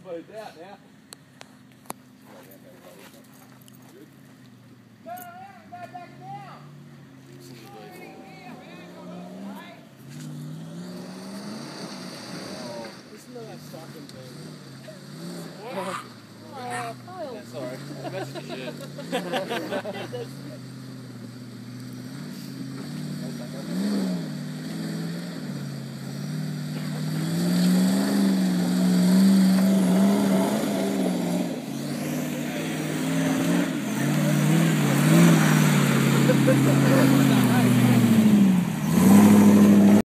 put it down now. Listen to that stocking thing. That's alright. That's the shit.